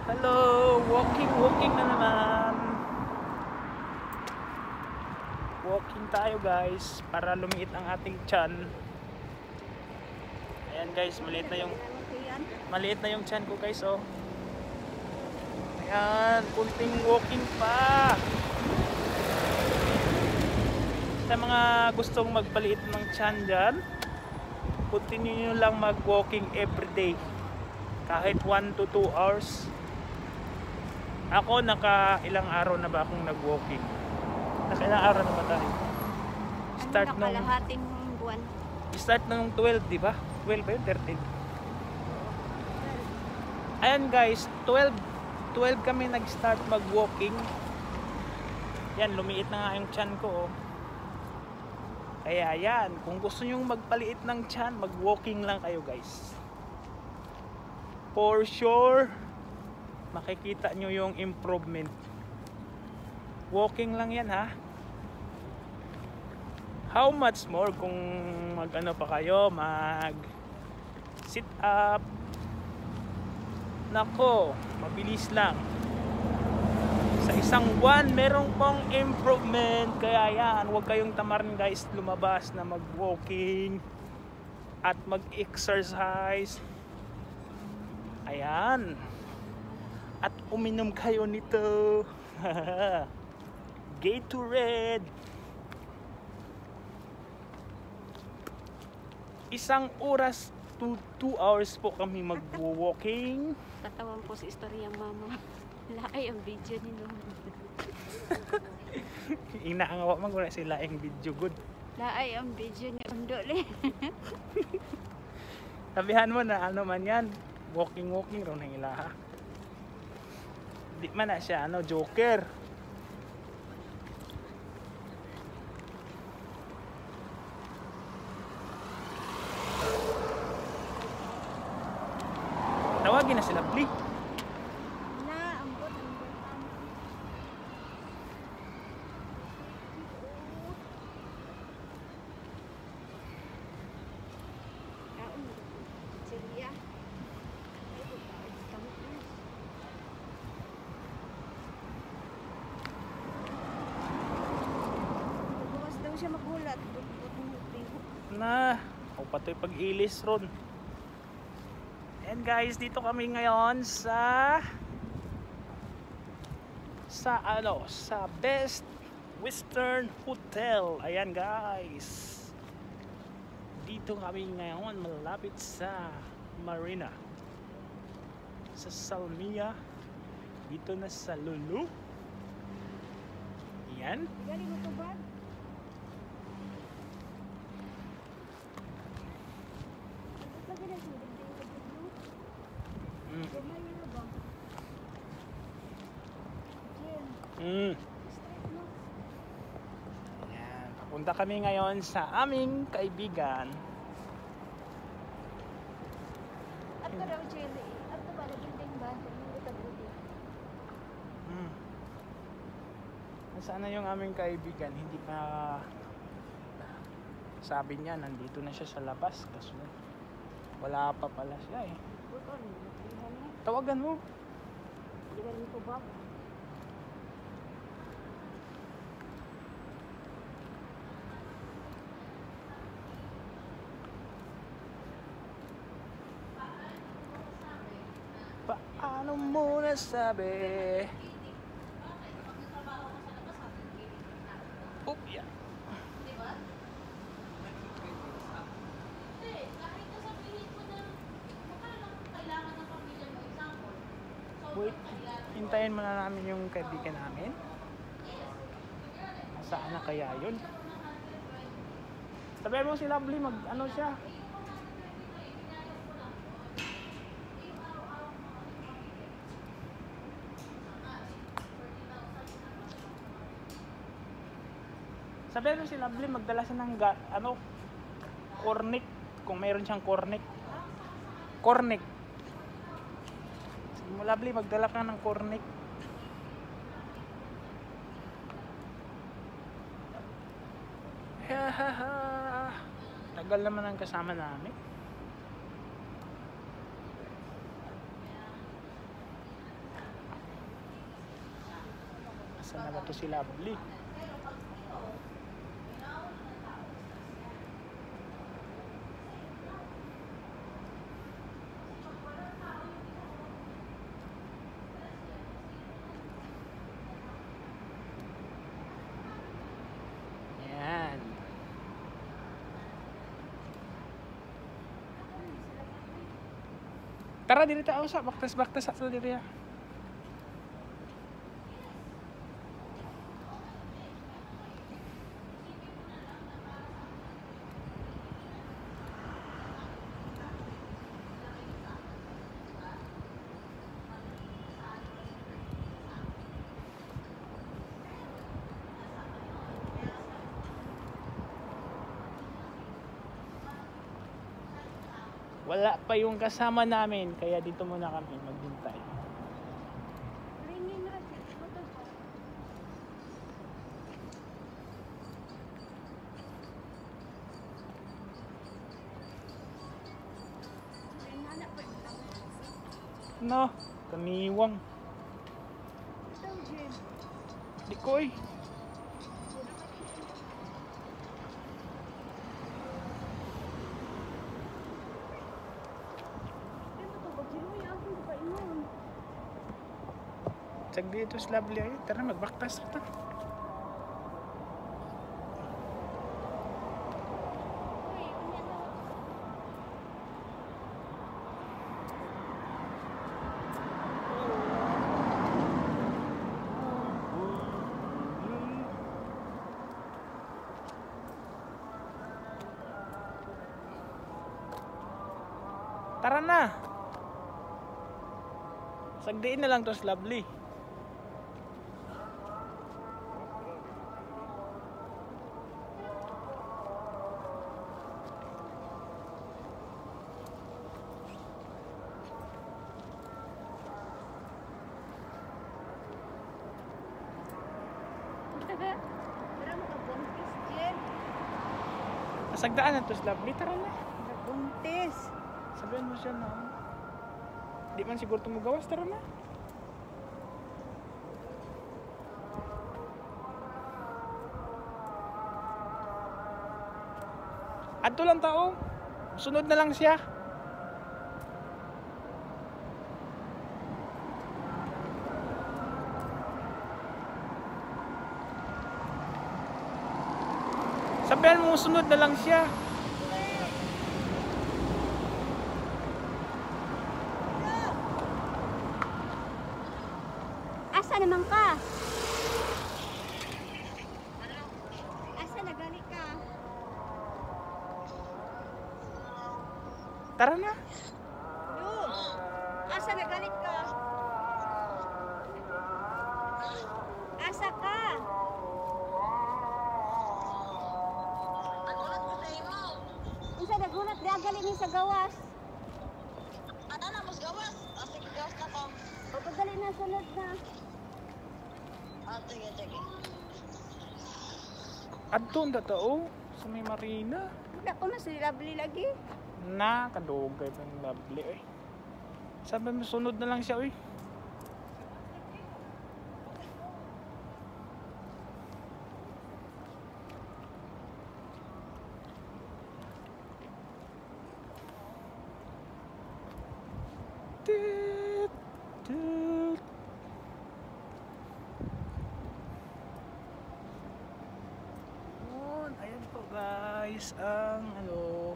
Hello! Walking na naman. Walking tayo guys para lumiit ang ating tiyan. Ayan guys, maliit na yung tiyan ko guys, oh. Ayan, kunting walking pa. Sa mga gustong magpaliit ng tiyan dyan, continue nyo lang mag-walking everyday. Kahit 1 to 2 hours. Ako ilang araw na ba akong nag-walking? Ilang araw na ba tayo? Start nung kalahating buwan. Start nung 12, di ba? 12 ba yun? 13. Ayan guys, 12 kami nag-start mag-walking. Yan, lumiit na nga yung tiyan ko, oh. Kaya yan, kung gusto nyo magpaliit ng tiyan, mag-walking lang kayo guys. For sure, makikita nyo yung improvement. Walking lang yan, ha. How much more kung mag-ano pa kayo, mag sit up. Nako, mabilis lang. Sa isang buwan, merong pong improvement. Kaya yan, huwag kayong tamarin guys, lumabas na mag-walking at mag-exercise. Ayan. At uminom kayo nito. Gatorade. Isang oras to 2 hours po kami mag-walking. Tatawan po sa istorya mama. Laay ang video ni Noon. Inaangawa man kung sila ang video good. Laay ang video ni Undole. Sabihan mo na ano man yan. Walking raw ng ilaha. Di man na siya joker. Tawagin na sila, Bli. Na, ambot. Kaon mo. Seria. Bukas daw siya magulat. Na, o patoy pag-ilis ron. And guys, dito kami ngayon sa Best Western Hotel. Ayan guys. Dito kami ngayon malapit sa Marina. Sa Salmia. Dito na sa Lulu. Ayan. Galing mo to ba? Ayan, papunta kami ngayon sa aming kaibigan. At ko daw jelly. At ko ba naging ba? Nasaan na yung aming kaibigan? Hindi pa sabi niya, nandito na siya sa labas. Kaso wala pa pala siya eh. Tawagan mo. Galing ko ba? Paano mo nasabi? Oh, yeah. Wait, hintayin mo na namin yung kaibigan namin. Saan na kaya yun? Sabihin mo si Lovely, ano siya? Sabihin mo si Lovely, magdala siya ng cornic. Kung mayroon siyang cornic. Cornic. Sabihin mo Lovely, magdala ka ng cornic. Tagal naman ang kasama namin. Asa na ba to si Lovely? Yan. Tara diri ta usap, baktas-baktas sa diri. Wala pa yung kasama namin, kaya dito muna kami maghintay. No, kaniwang. Di ko eh. Tsag dito sa Lovely ay. Tara, magbaktas ito. Tara na. Sagdiin na lang to sa Lovely. Sagdaan na to sa Lovely. Tara na. Buntis. Sabihan mo siya na. Di man siguro tumugawas. Tara na. Adto lang tao. Sunod na lang siya. Sabihan mo sunod na lang siya. Asa naman ka? Asa nagali ka? Tara na. Asa nagalit ka? Asa ka? Unsa nagulat di agali ni sa gawas? Ano na mas gawas? Sige, gawas na ko. O pagali na sunod na. Sige. Adto na tao. Sa may marina. Wala ko na si Lovely lagi. Na, kadugay pa yung Lovely eh. Sabi mo sunod na lang siya eh. Tit, tit. Yun, ayan po guys ang ano.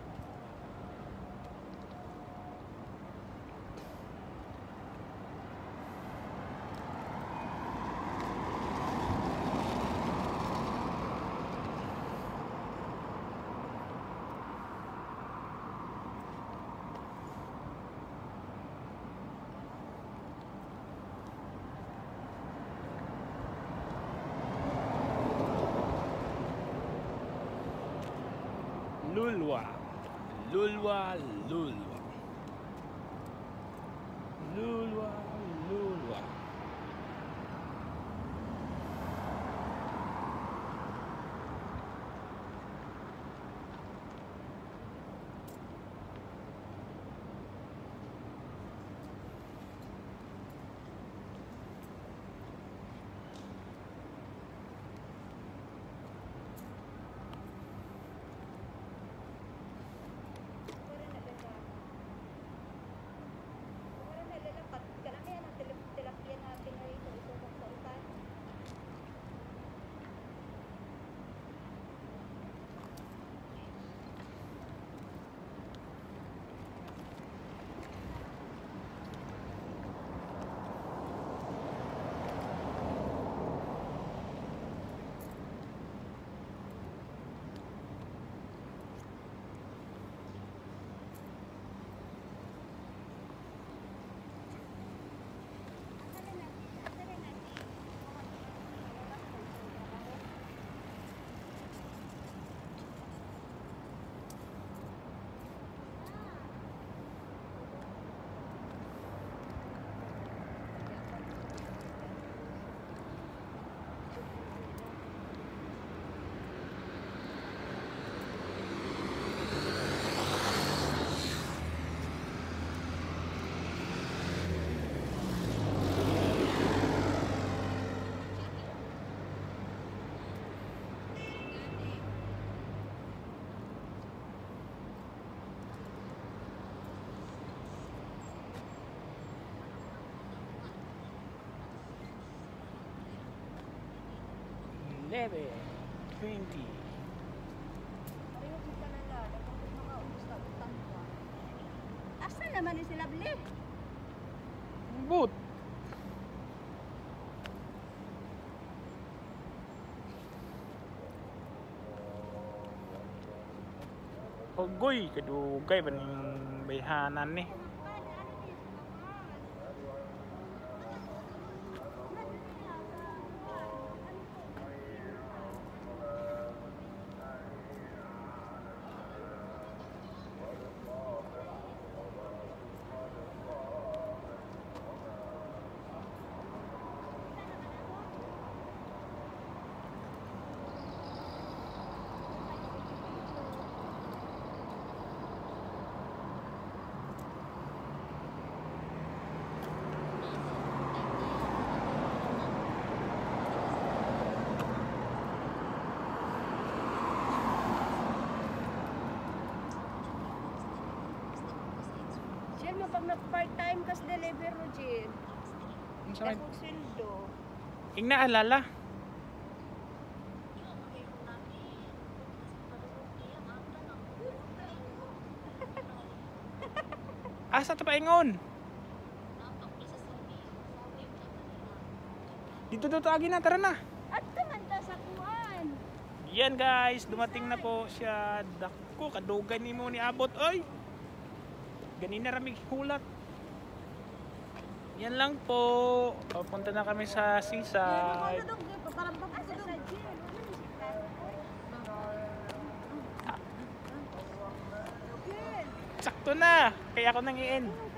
Lulwa. Lulwa. Lulwa. Lulwa. Lulwa. 11, 20. Pareho kita na lang. Dapat makaubos na utang ka. Asa naman ni sila bili? Boot. Ogoy, kadugay ba ning bayhanan ni? Jill, mo pag nag-part-time kas deliver mo, Jill. Unsa may Dakong sweldo. ing naalala? Asa ta paingon? Dito daw taagi na, tara na. At man ta sa kuan. Yan guys, dumating na po siya. Dako, kadugay ni mo ni abot, oy. Ganina ramig hulat. Yan lang po. Papunta na kami sa seaside. Parang papasadog. Sakto na. Kaya ako nang i-end.